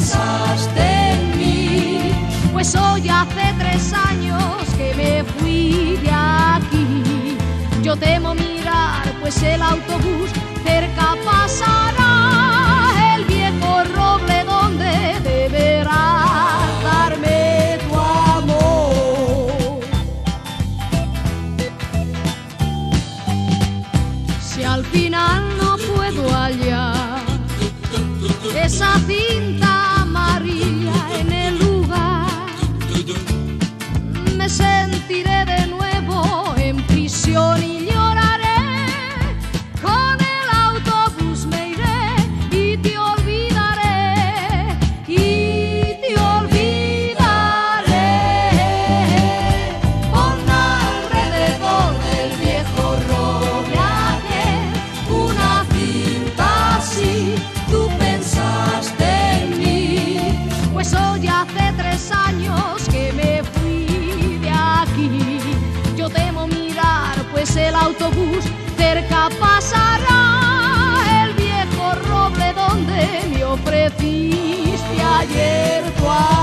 pensaste en mí. Pues hoy hace 3 años que me fui de aquí. Yo temo mirar, pues el autobús cerca pasará, el viejo roble donde deberás darme tu amor. Si al final no puedo hallar esa cinta amarilla en el lugar, me sentiré de nuevo en prisión y lloraré. Con el autobús me iré y te olvidaré, y te olvidaré. Pon alrededor del viejo roble aquel una cinta así, tú pensaste en mí. Pues hoy hace 3 años que me fui de aquí. Yo temo mirar, pues el autobús cerca pasará, el viejo roble donde me ofreciste ayer tu amor.